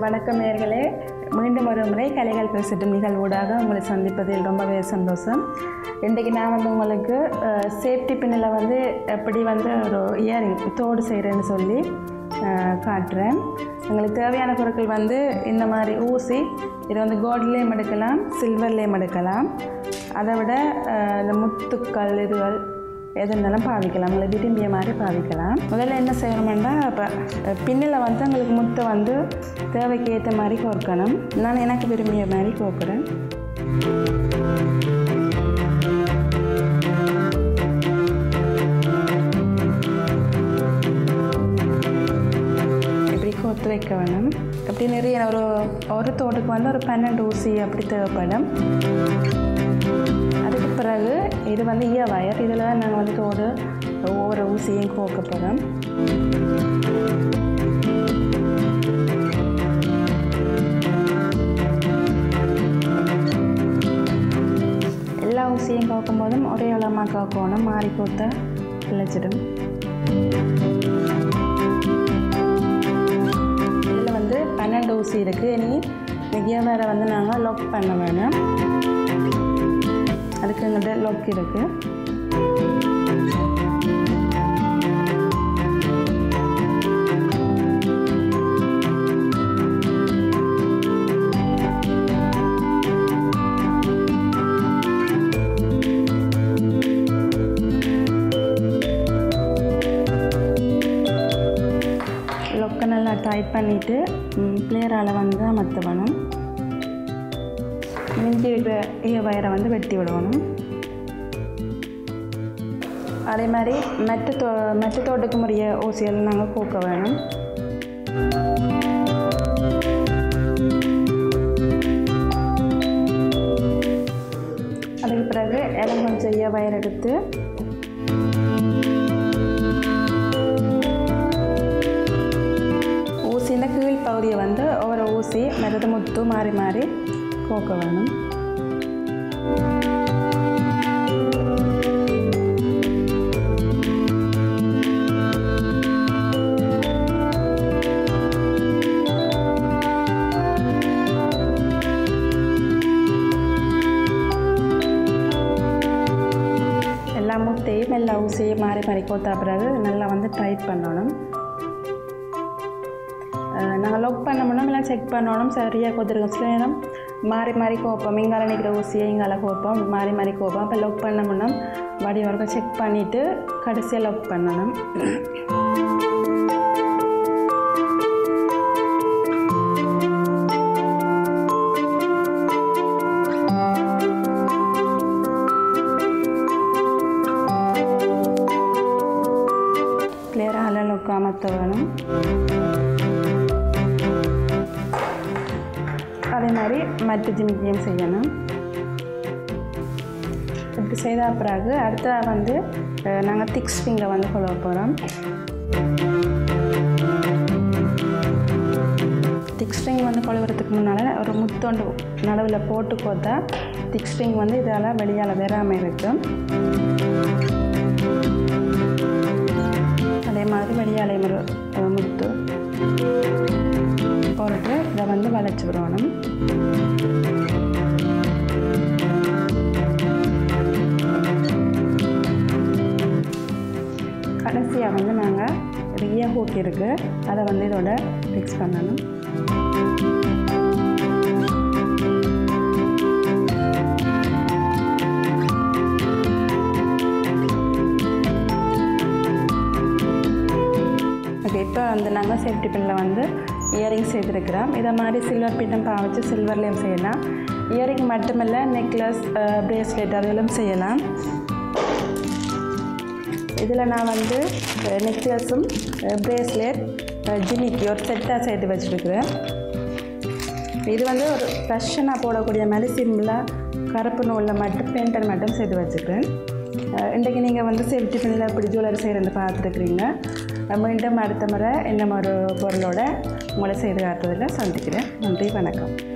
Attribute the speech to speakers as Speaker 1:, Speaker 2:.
Speaker 1: வணக்கம் நேயர்களே, மீண்டும் ஒரு முறை கலைகள் பேசட்டும் நிகழ்வூடாக உங்களை சந்திப்பதில் ரொம்பவே சந்தோஷம். இன்றைக்கு நான் உங்களுக்கு சேஃப்டி பின்னில் எப்படி ஒரு இயரிங் தோடு செய்கிறேன்னு சொல்லி காட்டுறேன். எங்களுக்கு தேவையான பொருட்கள் இந்த மாதிரி ஊசி, இது கோல்ட்லேயும் எடுக்கலாம், சில்வர்லேயும் எடுக்கலாம். அதை விட இந்த முத்துக்கள் இதுகள் எது இருந்தாலும் பாவிக்கலாம், உங்களை விரும்பிய மாதிரி பாவிக்கலாம். முதல்ல என்ன செய்யணுமெண்டா, இப்போ பின்னில் எங்களுக்கு முத்தை தேவைக்கு ஏற்ற மாதிரி கோர்க்கணும். நான் எனக்கு விரும்பிய மாதிரி கோர்க்குறேன். இப்படி கோர்த்து வைக்க வேணும். அப்படி நிறைய ஒரு தோட்டுக்கு ஒரு 12 ஊசி அப்படி தேவைப்படும். அதுக்கு பிறகு இது ஈய வயர், இதில் தான் நாங்கள் தோடு ஒவ்வொரு ஊசியையும் கோர்க்க போகிறோம். எல்லா ஊசியும் கோர்க்கும் போதும் ஒரே அளமாக கோர்க்கணும், மாறி கோர்த்தா கிளச்சிடும். இதில் 12 ஊசி இருக்குது. இனி நெகிய வேற நாங்கள் லாக் பண்ண வேணும். அதுக்கு எங்கள்கிட்ட லாக் இருக்குது. லொக்கை நல்லா டைட் பண்ணிவிட்டு பிளேயரால் அமர்த்த வேணும். மிஞ்சி இருக்கிற ஈய வயரை வெட்டி விடணும். அதே மாதிரி மற்ற தோட்டுக்கு முறைய ஊசியெல்லாம் நாங்கள் கோக்க வேணும். அதுக்கு பிறகு இடம் கொஞ்சம் ஈய வயர் எடுத்து ஊசியின் கீழ் பகுதியை ஒவ்வொரு ஊசி மற்றது முத்து மாறி மாறி கோக்க வேணும். எல்லா முட்டையும் எல்லா ஊசியும் மாறி மாறி கோத்தா பிறகு நல்லா டைட் பண்ணணும். நாங்கள் லாக் பண்ணோம்னா எல்லாம் செக் பண்ணணும், சரியாக கொத்துருக்கோம். சில நேரம் மாறி மாறி கோப்போம், இங்கால நிற்கிற ஊசியை இங்கால கோப்போம், மாறி மாறி கோப்போம். அப்போ லாக் பண்ணோம்னா வடி வரைக்கும் செக் பண்ணிவிட்டு கடைசியாக லாக் பண்ணணும். கிளியராக லாக் அமர்த்த வேணும். அதே மாதிரி மற்ற ஜிமிக்கியும் செய்யணும். இப்படி செய்த பிறகு அடுத்த நாங்கள் திக் ஸ்ட்ரிங்கை கொள்ள போகிறோம். திக் ஸ்ட்ரிங் கொழுவுறதுக்கு முன்னால் ஒரு முத்தொண்டு நடுவில் போட்டு கோத்தா திக் ஸ்ட்ரிங் இதால் வெளியால் வராமல் இருக்கும். அதே மாதிரி வெளியாலை முத்து போட்டு இதை வளைச்சி விடணும். கடைசியாக நாங்கள் ஈய ஹூக் இருக்குது, அதை இதோட ஃபிக்ஸ் பண்ணணும். ஓகே, இப்போ நாங்கள் சேஃப்டி பின்னில் இயரிங் செய்திருக்கிறோம். இதை மாதிரி சில்வர் பின்னம் பாவிச்சு சில்வர்லேயும் செய்யலாம். இயரிங் மட்டுமில்லை, நெக்லஸ், பிரேஸ்லெட் அதெல்லாம் செய்யலாம். இதில் நான் நெக்லஸும் பிரேஸ்லெட் ஜிமிக்கி ஒரு செட்டாக செய்து வச்சுருக்கிறேன். இது ஒரு ஃபேஷனாக போடக்கூடிய மாதிரி சிம்பிளாக கருப்பு நூலில் மட்டும் பெயிண்டர் மட்டும் செய்து வச்சுக்கிறேன். இன்றைக்கி நீங்கள் சேஃப்டி பின்னில் இப்படி ஜுவல்லரி செய்கிறேன்னு பார்த்துருக்குறீங்க. மீண்டும் அடுத்த முறை இன்னும் ஒரு பொருளோட உங்களை செய்து காட்டுறதில் சந்திக்கிறேன். நன்றி, வணக்கம்.